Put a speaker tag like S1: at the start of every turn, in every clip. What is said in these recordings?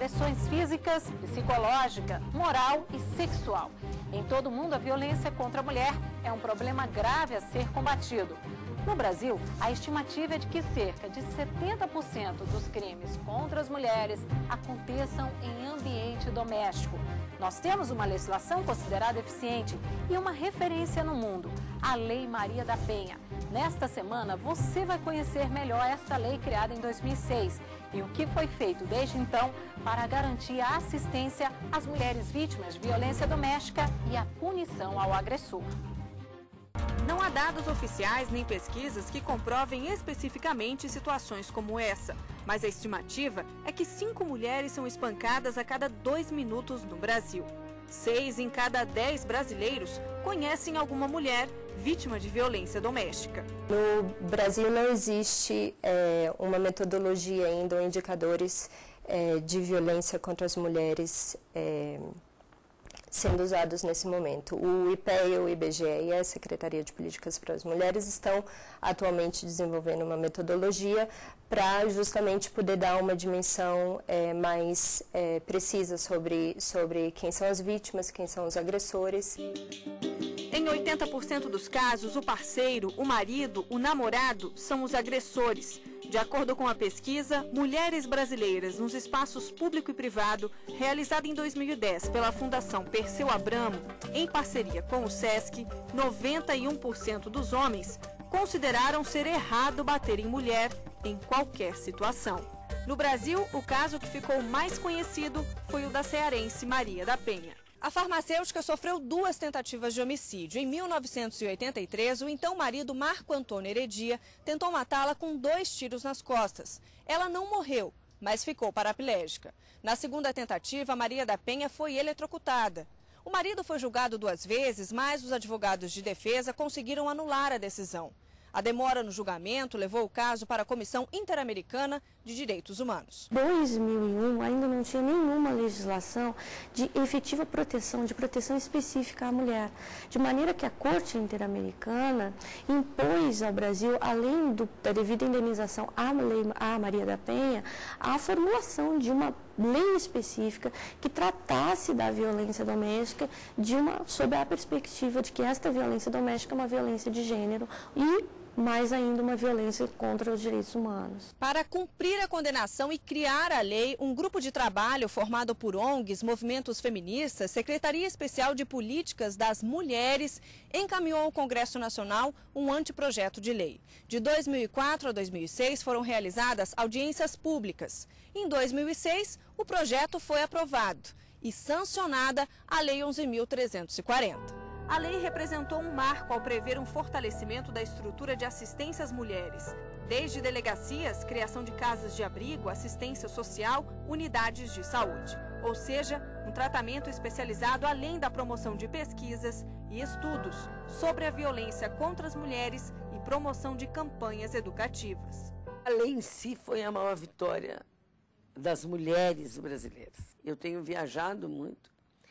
S1: agressões físicas, psicológica, moral e sexual. Em todo o mundo, a violência contra a mulher é um problema grave a ser combatido. No Brasil, a estimativa é de que cerca de 70% dos crimes contra as mulheres aconteçam em ambiente doméstico. Nós temos uma legislação considerada eficiente e uma referência no mundo, a Lei Maria da Penha. Nesta semana, você vai conhecer melhor esta lei criada em 2006 e o que foi feito desde então para garantir a assistência às mulheres vítimas de violência doméstica e a punição ao agressor.
S2: Não há dados oficiais nem pesquisas que comprovem especificamente situações como essa, mas a estimativa é que 5 mulheres são espancadas a cada 2 minutos no Brasil. 6 em cada 10 brasileiros conhecem alguma mulher vítima de violência doméstica.
S3: No Brasil não existe uma metodologia ainda ou indicadores de violência contra as mulheres sendo usados nesse momento. O IPEA, o IBGE e a Secretaria de Políticas para as Mulheres estão atualmente desenvolvendo uma metodologia para justamente poder dar uma dimensão mais precisa sobre quem são as vítimas, quem são os agressores.
S2: Em 80% dos casos, o parceiro, o marido, o namorado são os agressores. De acordo com a pesquisa Mulheres Brasileiras nos Espaços Público e Privado, realizada em 2010 pela Fundação Perseu Abramo, em parceria com o SESC, 91% dos homens consideraram ser errado bater em mulher em qualquer situação. No Brasil, o caso que ficou mais conhecido foi o da cearense Maria da Penha. A farmacêutica sofreu 2 tentativas de homicídio. Em 1983, o então marido Marco Antônio Heredia tentou matá-la com 2 tiros nas costas. Ela não morreu, mas ficou paraplégica. Na segunda tentativa, Maria da Penha foi eletrocutada. O marido foi julgado 2 vezes, mas os advogados de defesa conseguiram anular a decisão. A demora no julgamento levou o caso para a Comissão Interamericana de Direitos Humanos.
S4: Em 2001 ainda não tinha nenhuma legislação de efetiva proteção, de proteção específica à mulher. De maneira que a Corte Interamericana impôs ao Brasil, além da devida indenização à Maria da Penha, a formulação de uma lei específica que tratasse da violência doméstica sob a perspectiva de que esta violência doméstica é uma violência de gênero e mais ainda uma violência contra os direitos humanos.
S2: Para cumprir a condenação e criar a lei, um grupo de trabalho formado por ONGs, movimentos feministas, Secretaria Especial de Políticas das Mulheres, encaminhou ao Congresso Nacional um anteprojeto de lei. De 2004 a 2006 foram realizadas audiências públicas. Em 2006, o projeto foi aprovado e sancionada a Lei 11.340. A lei representou um marco ao prever um fortalecimento da estrutura de assistência às mulheres, desde delegacias, criação de casas de abrigo, assistência social, unidades de saúde. Ou seja, um tratamento especializado além da promoção de pesquisas e estudos sobre a violência contra as mulheres e promoção de campanhas educativas.
S5: A lei em si foi a maior vitória das mulheres brasileiras. Eu tenho viajado muito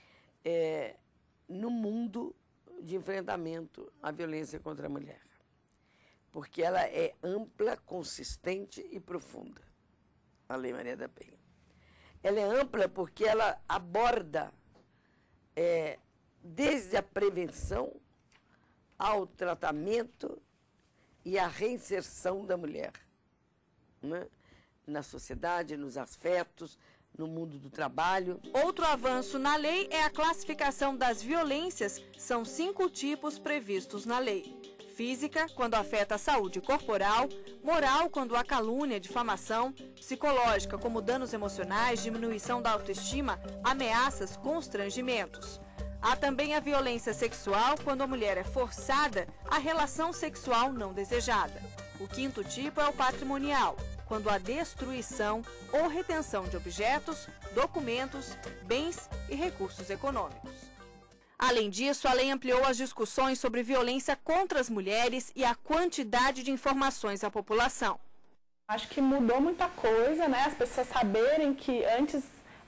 S5: no mundo de enfrentamento à violência contra a mulher, porque ela é ampla, consistente e profunda, a Lei Maria da Penha. Ela é ampla porque ela aborda desde a prevenção ao tratamento e à reinserção da mulher, né? Na sociedade, nos afetos, no mundo do trabalho.
S2: Outro avanço na lei é a classificação das violências. São 5 tipos previstos na lei. Física, quando afeta a saúde corporal. Moral, quando há calúnia, difamação. Psicológica, como danos emocionais, diminuição da autoestima, ameaças, constrangimentos. Há também a violência sexual, quando a mulher é forçada à relação sexual não desejada. O 5º tipo é o patrimonial, quando há destruição ou retenção de objetos, documentos, bens e recursos econômicos. Além disso, a lei ampliou as discussões sobre violência contra as mulheres e a quantidade de informações à população.
S6: Acho que mudou muita coisa, né? As pessoas saberem que antes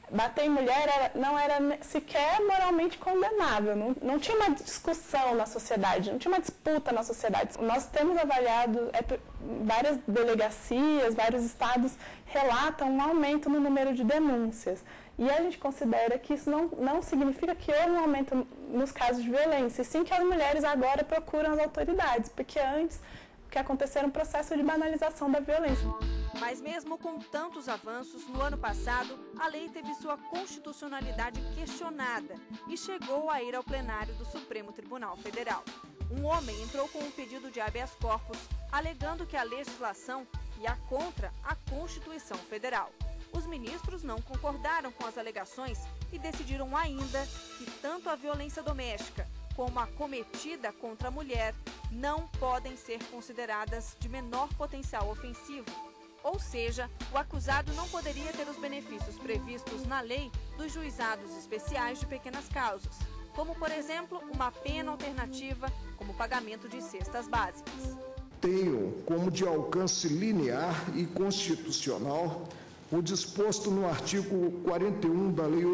S6: bater em mulher não era sequer moralmente condenável, não tinha uma discussão na sociedade, não tinha uma disputa na sociedade. Nós temos avaliado, várias delegacias, vários estados relatam um aumento no número de denúncias. E a gente considera que isso não significa que houve um aumento nos casos de violência, e sim que as mulheres agora procuram as autoridades, porque antes o que aconteceu era um processo de banalização da violência.
S2: Mas mesmo com tantos avanços, no ano passado, a lei teve sua constitucionalidade questionada e chegou a ir ao plenário do Supremo Tribunal Federal. Um homem entrou com um pedido de habeas corpus, alegando que a legislação ia contra a Constituição Federal. Os ministros não concordaram com as alegações e decidiram ainda que tanto a violência doméstica como a cometida contra a mulher não podem ser consideradas de menor potencial ofensivo. Ou seja, o acusado não poderia ter os benefícios previstos na lei dos juizados especiais de pequenas causas, como, por exemplo, uma pena alternativa, como o pagamento de cestas básicas.
S7: Tenho como de alcance linear e constitucional o disposto no artigo 41 da Lei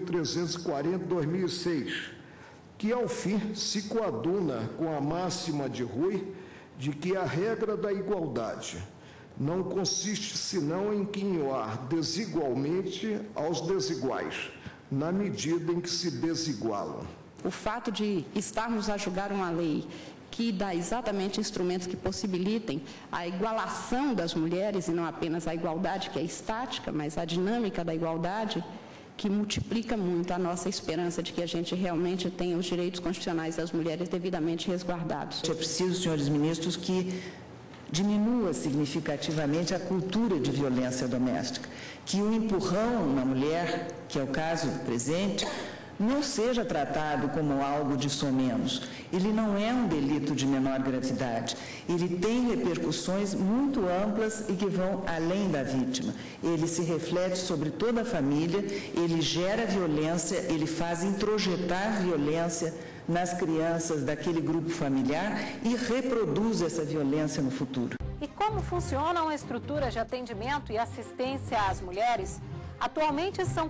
S7: 8.340/2006, que, ao fim, se coaduna com a máxima de Rui de que a regra da igualdade não consiste senão em quinhoar desigualmente aos desiguais, na medida em que se desigualam.
S8: O fato de estarmos a julgar uma lei que dá exatamente instrumentos que possibilitem a igualação das mulheres, e não apenas a igualdade que é estática, mas a dinâmica da igualdade, que multiplica muito a nossa esperança de que a gente realmente tenha os direitos constitucionais das mulheres devidamente resguardados.
S9: É preciso, senhores ministros, que diminua significativamente a cultura de violência doméstica, que o empurrão na mulher, que é o caso presente, não seja tratado como algo de somenos. Ele não é um delito de menor gravidade. Ele tem repercussões muito amplas e que vão além da vítima. Ele se reflete sobre toda a família, ele gera violência, ele faz introjetar violência nas crianças daquele grupo familiar e reproduz essa violência no futuro.
S1: E como funcionam as estruturas de atendimento e assistência às mulheres? Atualmente são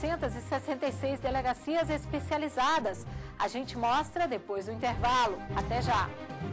S1: 466 delegacias especializadas. A gente mostra depois do intervalo. Até já!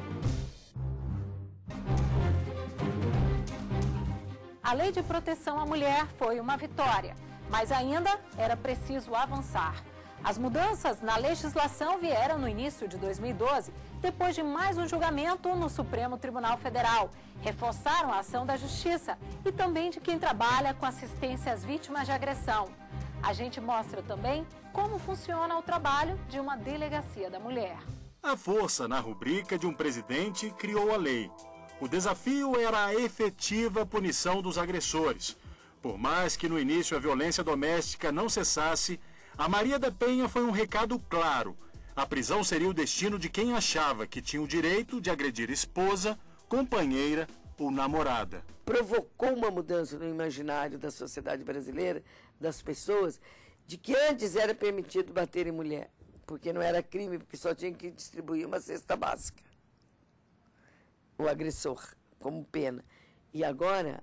S1: A Lei de Proteção à Mulher foi uma vitória, mas ainda era preciso avançar. As mudanças na legislação vieram no início de 2012, depois de mais um julgamento no Supremo Tribunal Federal. Reforçaram a ação da Justiça e também de quem trabalha com assistência às vítimas de agressão. A gente mostra também como funciona o trabalho de uma delegacia da mulher.
S10: A força na rubrica de um presidente criou a lei. O desafio era a efetiva punição dos agressores. Por mais que no início a violência doméstica não cessasse, a Maria da Penha foi um recado claro. A prisão seria o destino de quem achava que tinha o direito de agredir esposa, companheira ou namorada.
S5: Provocou uma mudança no imaginário da sociedade brasileira, das pessoas, de que antes era permitido bater em mulher, porque não era crime, porque só tinha que distribuir uma cesta básica, o agressor, como pena. E agora,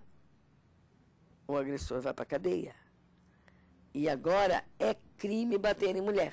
S5: o agressor vai para a cadeia. E agora é crime bater em mulher.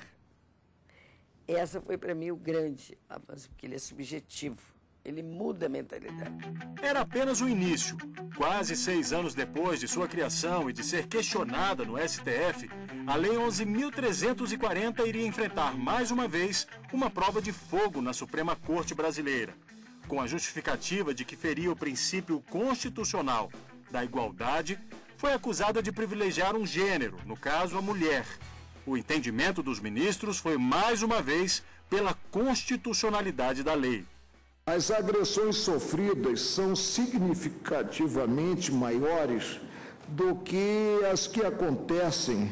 S5: Essa foi para mim o grande avanço, porque ele é subjetivo. Ele muda a mentalidade.
S10: Era apenas o início. Quase 6 anos depois de sua criação e de ser questionada no STF, a Lei 11.340 iria enfrentar mais uma vez uma prova de fogo na Suprema Corte Brasileira, com a justificativa de que feria o princípio constitucional da igualdade. Foi acusada de privilegiar um gênero, no caso a mulher. O entendimento dos ministros foi mais uma vez pela constitucionalidade da lei.
S7: As agressões sofridas são significativamente maiores do que as que acontecem,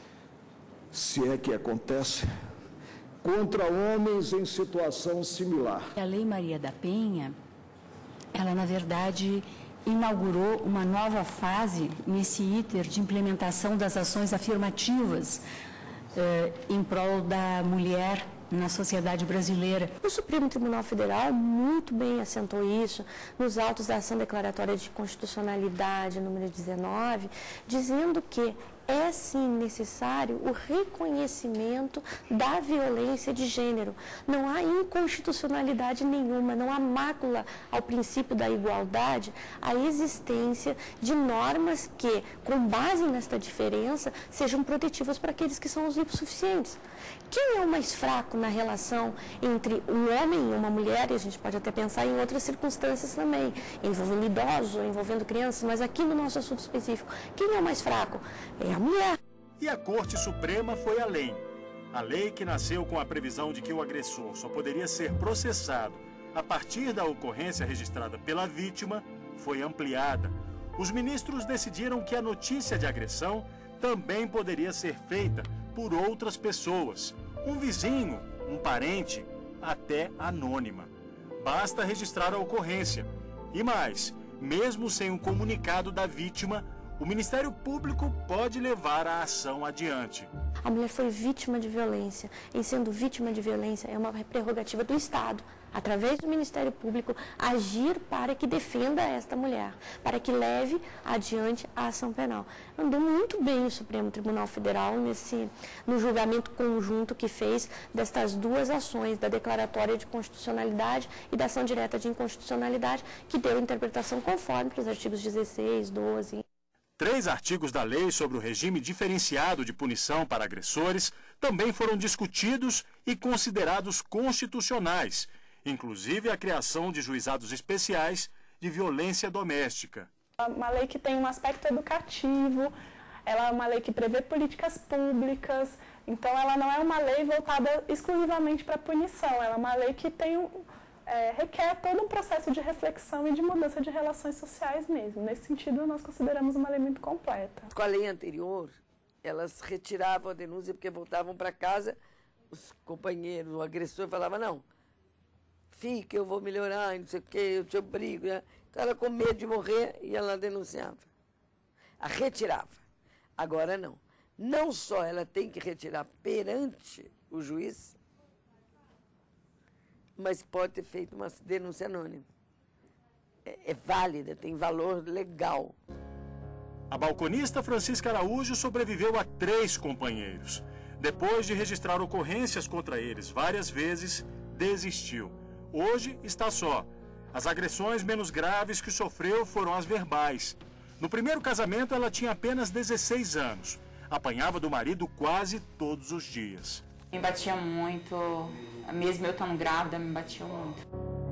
S7: se é que acontece, contra homens em situação similar.
S11: A Lei Maria da Penha, ela na verdade inaugurou uma nova fase nesse iter de implementação das ações afirmativas em prol da mulher na sociedade brasileira.
S4: O Supremo Tribunal Federal muito bem assentou isso nos autos da ação declaratória de constitucionalidade número 19, dizendo que é sim necessário o reconhecimento da violência de gênero. Não há inconstitucionalidade nenhuma, não há mácula ao princípio da igualdade, a existência de normas que, com base nesta diferença, sejam protetivas para aqueles que são os hipossuficientes. Quem é o mais fraco na relação entre um homem e uma mulher? E a gente pode até pensar em outras circunstâncias também, envolvendo idosos ou envolvendo crianças, mas aqui no nosso assunto específico, quem é o mais fraco? É a mulher.
S10: E a Corte Suprema foi além. A lei que nasceu com a previsão de que o agressor só poderia ser processado a partir da ocorrência registrada pela vítima foi ampliada. Os ministros decidiram que a notícia de agressão também poderia ser feita por outras pessoas, um vizinho, um parente, até anônima. Basta registrar a ocorrência. E mais, mesmo sem um comunicado da vítima, o Ministério Público pode levar a ação adiante.
S4: A mulher foi vítima de violência. Em sendo vítima de violência, é uma prerrogativa do Estado, através do Ministério Público, agir para que defenda esta mulher, para que leve adiante a ação penal. Andou muito bem o Supremo Tribunal Federal no julgamento conjunto que fez destas duas ações, da declaratória de constitucionalidade e da ação direta de inconstitucionalidade, que deu interpretação conforme para os artigos 16, 12...
S10: 3 artigos da lei sobre o regime diferenciado de punição para agressores também foram discutidos e considerados constitucionais, inclusive a criação de juizados especiais de violência doméstica.
S6: Uma lei que tem um aspecto educativo, ela é uma lei que prevê políticas públicas, então ela não é uma lei voltada exclusivamente para punição, ela é uma lei que requer todo um processo de reflexão e de mudança de relações sociais mesmo. Nesse sentido, nós consideramos uma lei muito completa.
S5: Com a lei anterior, elas retiravam a denúncia porque voltavam para casa, os companheiros, o agressor falava, não, fica, eu vou melhorar, não sei o quê, eu te obrigo. Né? Então ela com medo de morrer e ela denunciava. A retirava. Agora não. Não só ela tem que retirar perante o juiz, mas pode ter feito uma denúncia anônima. É válida, tem valor legal.
S10: A balconista Francisca Araújo sobreviveu a 3 companheiros. Depois de registrar ocorrências contra eles várias vezes, desistiu. Hoje está só. As agressões menos graves que sofreu foram as verbais. No primeiro casamento, ela tinha apenas 16 anos. Apanhava do marido quase todos os dias.
S12: Me batia muito, mesmo eu estando grávida, me batia muito.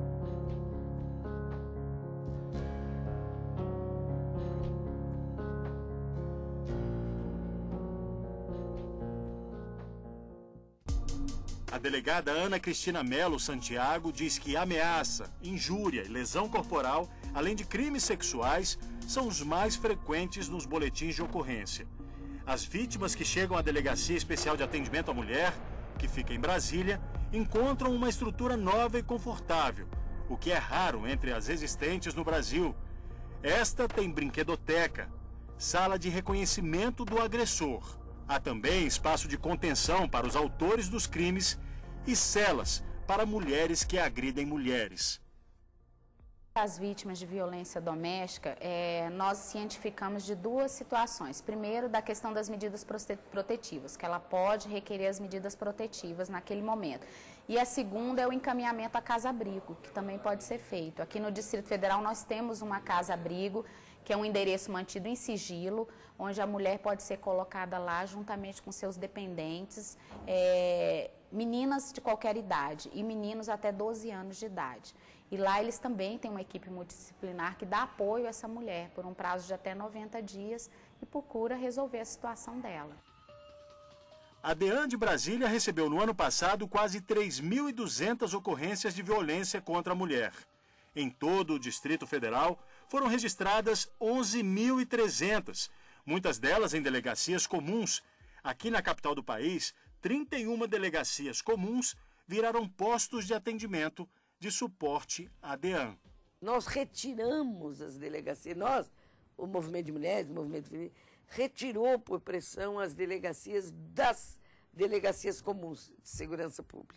S10: A delegada Ana Cristina Melo Santiago diz que ameaça, injúria e lesão corporal, além de crimes sexuais, são os mais frequentes nos boletins de ocorrência. As vítimas que chegam à Delegacia Especial de Atendimento à Mulher, que fica em Brasília, encontram uma estrutura nova e confortável, o que é raro entre as existentes no Brasil. Esta tem brinquedoteca, sala de reconhecimento do agressor. Há também espaço de contenção para os autores dos crimes e celas para mulheres que agridem mulheres.
S13: As vítimas de violência doméstica, nós cientificamos de 2 situações. Primeiro, da questão das medidas protetivas, que ela pode requerer as medidas protetivas naquele momento. E a segunda é o encaminhamento à casa-abrigo, que também pode ser feito. Aqui no Distrito Federal nós temos uma casa-abrigo, que é um endereço mantido em sigilo, onde a mulher pode ser colocada lá juntamente com seus dependentes, meninas de qualquer idade e meninos até 12 anos de idade. E lá eles também têm uma equipe multidisciplinar que dá apoio a essa mulher por um prazo de até 90 dias e procura resolver a situação dela.
S10: A DEAN de Brasília recebeu no ano passado quase 3.200 ocorrências de violência contra a mulher. Em todo o Distrito Federal foram registradas 11.300, muitas delas em delegacias comuns. Aqui na capital do país, 31 delegacias comuns viraram postos de atendimento de suporte à DEAN.
S5: Nós retiramos as delegacias, o Movimento de Mulheres, o Movimento Feminino, retirou por pressão as delegacias das delegacias comuns de segurança pública.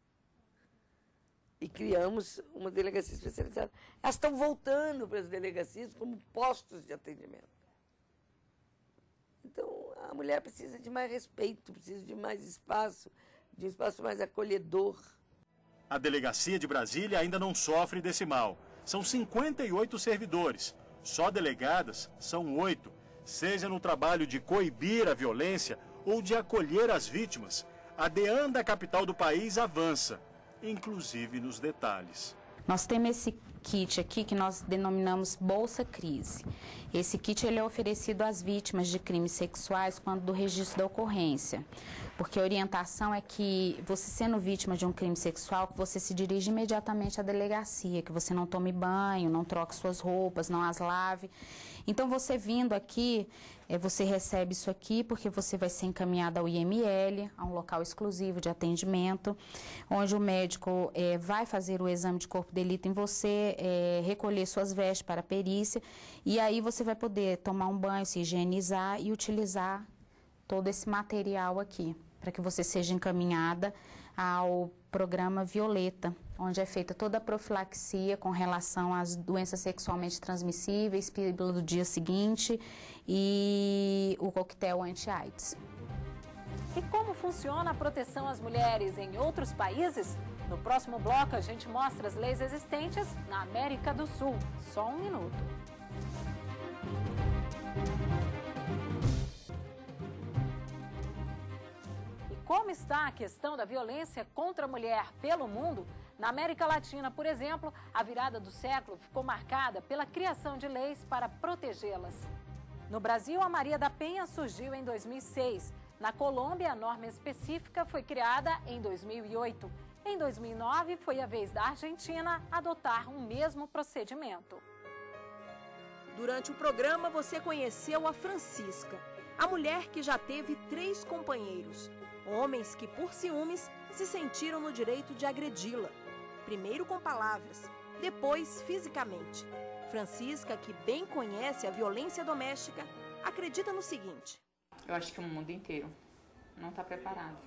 S5: E criamos uma delegacia especializada. Elas estão voltando para as delegacias como postos de atendimento. Então, a mulher precisa de mais respeito, precisa de mais espaço, de um espaço mais acolhedor.
S10: A Delegacia de Brasília ainda não sofre desse mal. São 58 servidores. Só delegadas são 8. Seja no trabalho de coibir a violência ou de acolher as vítimas, a DEAN da capital do país avança, inclusive nos detalhes.
S13: Nós temos esse kit aqui que nós denominamos Bolsa Crise. Esse kit ele é oferecido às vítimas de crimes sexuais quando do registro da ocorrência. Porque a orientação é que você sendo vítima de um crime sexual, que você se dirige imediatamente à delegacia, que você não tome banho, não troque suas roupas, não as lave. Então, você vindo aqui, você recebe isso aqui, porque você vai ser encaminhado ao IML, a um local exclusivo de atendimento, onde o médico vai fazer o exame de corpo de delito em você, recolher suas vestes para a perícia, e aí você vai poder tomar um banho, se higienizar e utilizar todo esse material aqui, para que você seja encaminhada ao programa Violeta, onde é feita toda a profilaxia com relação às doenças sexualmente transmissíveis, pílula do dia seguinte e o coquetel anti-AIDS.
S1: E como funciona a proteção às mulheres em outros países? No próximo bloco a gente mostra as leis existentes na América do Sul. Só um minuto. Como está a questão da violência contra a mulher pelo mundo? Na América Latina, por exemplo, a virada do século ficou marcada pela criação de leis para protegê-las. No Brasil, a Maria da Penha surgiu em 2006. Na Colômbia, a norma específica foi criada em 2008. Em 2009, foi a vez da Argentina adotar o mesmo procedimento.
S2: Durante o programa, você conheceu a Francisca, a mulher que já teve 3 companheiros. Homens que, por ciúmes, se sentiram no direito de agredi-la. Primeiro com palavras, depois fisicamente. Francisca, que bem conhece a violência doméstica, acredita no seguinte.
S12: Eu acho que o mundo inteiro não está preparado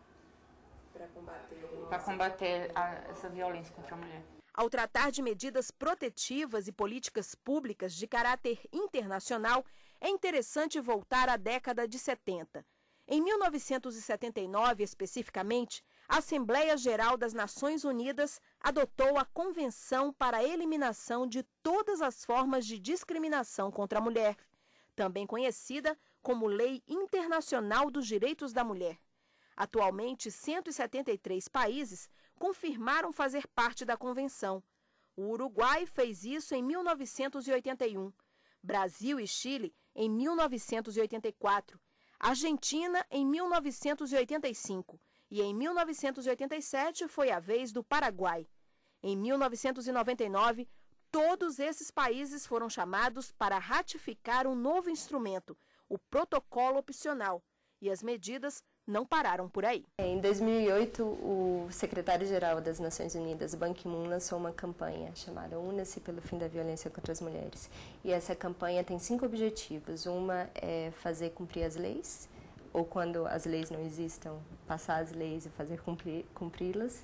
S12: para combater essa violência contra a mulher.
S2: Ao tratar de medidas protetivas e políticas públicas de caráter internacional, é interessante voltar à década de 70. Em 1979, especificamente, a Assembleia Geral das Nações Unidas adotou a Convenção para a Eliminação de Todas as Formas de Discriminação contra a Mulher, também conhecida como Lei Internacional dos Direitos da Mulher. Atualmente, 173 países confirmaram fazer parte da Convenção. O Uruguai fez isso em 1981, Brasil e Chile em 1984, Argentina em 1985 e em 1987 foi a vez do Paraguai. Em 1999, todos esses países foram chamados para ratificar um novo instrumento, o Protocolo Opcional, e as medidas não pararam por aí.
S3: Em 2008, o secretário-geral das Nações Unidas, Ban Ki-moon, lançou uma campanha chamada Una-se pelo Fim da Violência contra as Mulheres. E essa campanha tem 5 objetivos. Uma é fazer cumprir as leis, ou quando as leis não existam, passar as leis e fazer cumpri-las.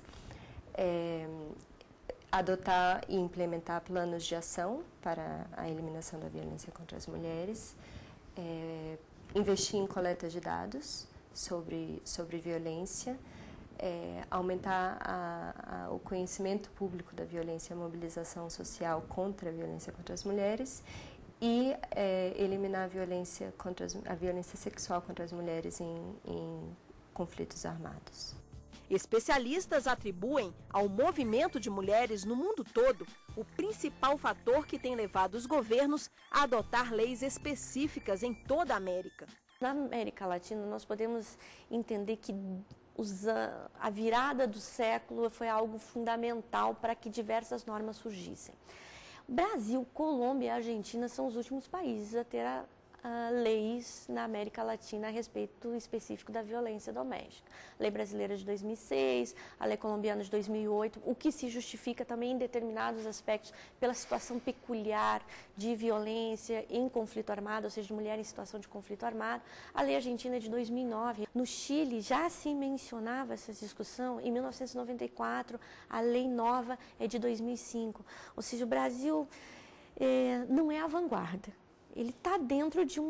S3: Adotar e implementar planos de ação para a eliminação da violência contra as mulheres. Investir em coleta de dados sobre violência, aumentar o conhecimento público da violência e a mobilização social contra a violência contra as mulheres e eliminar a violência sexual contra as mulheres em conflitos armados.
S2: Especialistas atribuem ao movimento de mulheres no mundo todo o principal fator que tem levado os governos a adotar leis específicas em toda a América.
S4: Na América Latina, nós podemos entender que a virada do século foi algo fundamental para que diversas normas surgissem. Brasil, Colômbia e Argentina são os últimos países a ter leis na América Latina a respeito específico da violência doméstica. Lei brasileira de 2006, a lei colombiana de 2008, o que se justifica também em determinados aspectos pela situação peculiar de violência em conflito armado, ou seja, de mulher em situação de conflito armado. A lei argentina de 2009. No Chile já se mencionava essa discussão em 1994, a lei nova é de 2005. Ou seja, o Brasil não é a vanguarda. Ele está dentro de um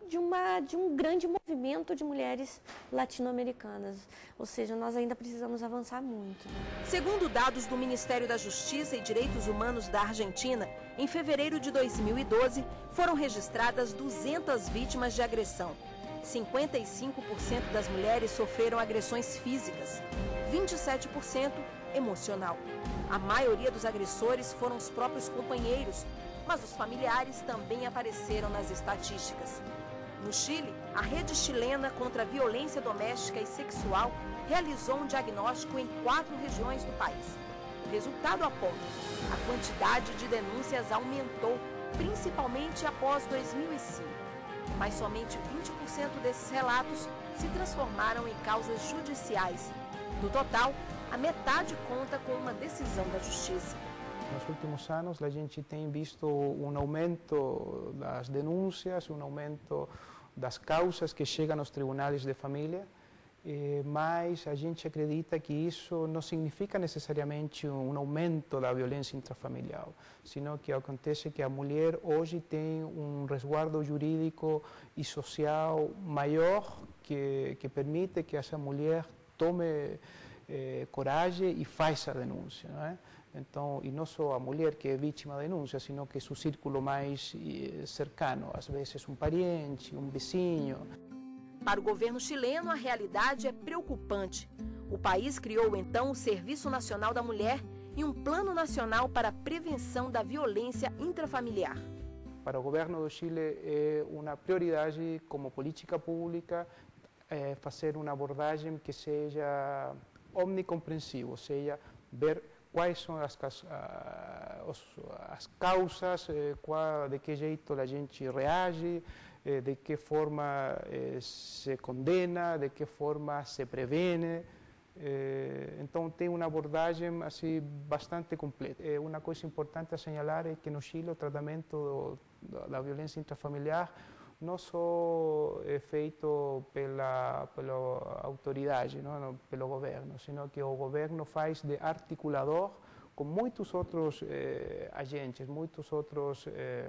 S4: de um grande movimento de mulheres latino-americanas. Ou seja, nós ainda precisamos avançar muito.
S2: Segundo dados do Ministério da Justiça e Direitos Humanos da Argentina, em fevereiro de 2012, foram registradas 200 vítimas de agressão. 55% das mulheres sofreram agressões físicas, 27% emocional. A maioria dos agressores foram os próprios companheiros, mas os familiares também apareceram nas estatísticas. No Chile, a Rede Chilena contra a Violência Doméstica e Sexual realizou um diagnóstico em 4 regiões do país. O resultado aponta: a quantidade de denúncias aumentou, principalmente após 2005. Mas somente 20% desses relatos se transformaram em causas judiciais. Do total, a metade conta com uma decisão da Justiça.
S14: Nos últimos anos, a gente tem visto aumento das denúncias, aumento das causas que chegam aos tribunais de família, mas a gente acredita que isso não significa necessariamente aumento da violência intrafamiliar, sino que acontece que a mulher hoje tem resguardo jurídico e social maior que permite que essa mulher tome coragem e faça a denúncia, não é? Então, e não só a mulher que é vítima da denúncia, sino que seu círculo mais cercano, às vezes parente, vizinho.
S2: Para o governo chileno, a realidade é preocupante. O país criou então o Serviço Nacional da Mulher e um Plano Nacional para a Prevenção da Violência Intrafamiliar.
S14: Para o governo do Chile é uma prioridade como política pública fazer uma abordagem que seja omnicompreensível, ou seja, ver quais são as causas, de que jeito a gente reage, de que forma se condena, de que forma se previne. Então tem uma abordagem assim, bastante completa. Uma coisa importante a señalar é que no Chile o tratamento da violência intrafamiliar não só é feito pela autoridade, não, pelo governo, sino que o governo faz de articulador com muitos outros agentes, muitos outros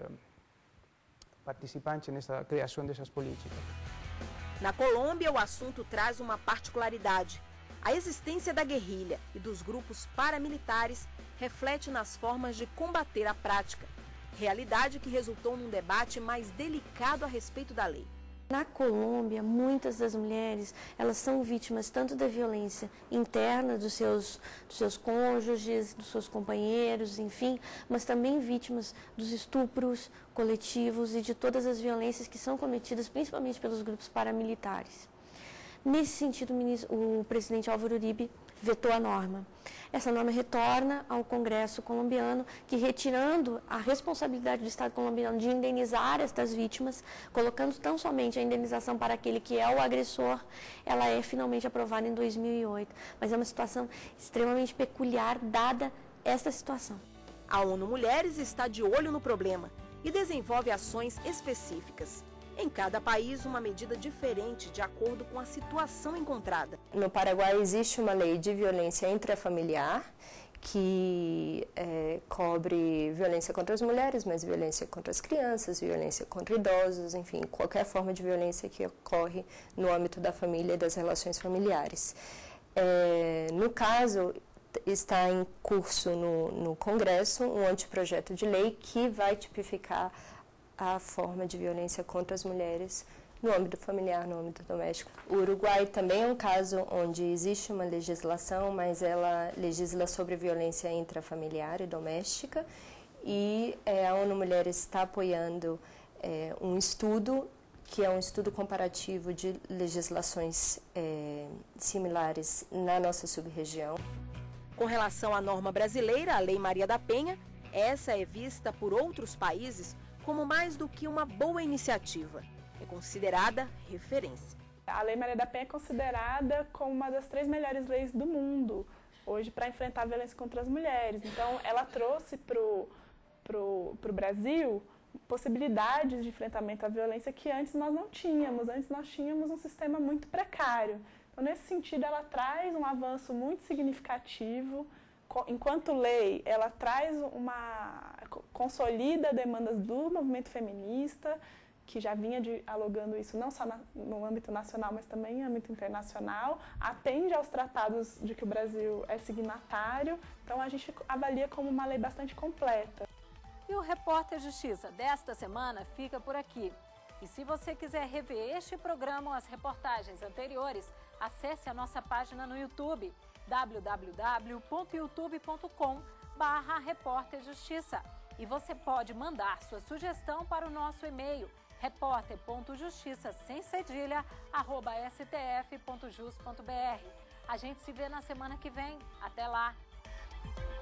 S14: participantes nessa criação dessas políticas.
S2: Na Colômbia, o assunto traz uma particularidade. A existência da guerrilha e dos grupos paramilitares reflete nas formas de combater a prática. Realidade que resultou num debate mais delicado a respeito da lei.
S4: Na Colômbia, muitas das mulheres, elas são vítimas tanto da violência interna dos seus cônjuges, dos seus companheiros, enfim, mas também vítimas dos estupros coletivos e de todas as violências que são cometidas principalmente pelos grupos paramilitares. Nesse sentido, o presidente Álvaro Uribe vetou a norma. Essa norma retorna ao Congresso colombiano, que retirando a responsabilidade do Estado colombiano de indenizar estas vítimas, colocando tão somente a indenização para aquele que é o agressor, ela é finalmente aprovada em 2008. Mas é uma situação extremamente peculiar, dada esta situação.
S2: A ONU Mulheres está de olho no problema e desenvolve ações específicas. Em cada país, uma medida diferente de acordo com a situação encontrada.
S3: No Paraguai existe uma lei de violência intrafamiliar que cobre violência contra as mulheres, mas violência contra as crianças, violência contra idosos, enfim, qualquer forma de violência que ocorre no âmbito da família e das relações familiares. No caso, está em curso no Congresso um anteprojeto de lei que vai tipificar a forma de violência contra as mulheres no âmbito familiar, no âmbito doméstico. O Uruguai também é um caso onde existe uma legislação, mas ela legisla sobre violência intrafamiliar e doméstica, e a ONU Mulheres está apoiando um estudo, que é um estudo comparativo de legislações similares na nossa sub-região.
S2: Com relação à norma brasileira, a Lei Maria da Penha, essa é vista por outros países como mais do que uma boa iniciativa. É considerada referência.
S6: A Lei Maria da Penha é considerada como uma das 3 melhores leis do mundo hoje para enfrentar a violência contra as mulheres. Então, ela trouxe para o Brasil possibilidades de enfrentamento à violência que antes nós não tínhamos. Antes nós tínhamos um sistema muito precário. Então, nesse sentido, ela traz um avanço muito significativo. Enquanto lei, ela traz consolida demandas do movimento feminista, que já vinha dialogando isso não só no âmbito nacional, mas também em âmbito internacional, atende aos tratados de que o Brasil é signatário, então a gente avalia como uma lei bastante completa.
S1: E o Repórter Justiça desta semana fica por aqui. E se você quiser rever este programa ou as reportagens anteriores, acesse a nossa página no YouTube, www.youtube.com/repórterjustiça. E você pode mandar sua sugestão para o nosso e-mail, repórter.justiça@stf.jus.br. A gente se vê na semana que vem. Até lá!